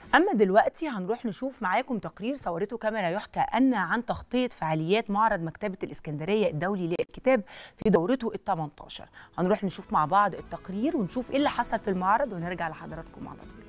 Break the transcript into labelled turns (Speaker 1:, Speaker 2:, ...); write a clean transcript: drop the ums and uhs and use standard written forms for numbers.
Speaker 1: أما دلوقتي هنروح نشوف معاكم تقرير صورته كاميرا يحكى أن عن تغطية فعاليات معرض مكتبة الإسكندرية الدولي للكتاب في دورته ال18. هنروح نشوف مع بعض التقرير ونشوف إيه اللي حصل في المعرض ونرجع لحضراتكم على طول.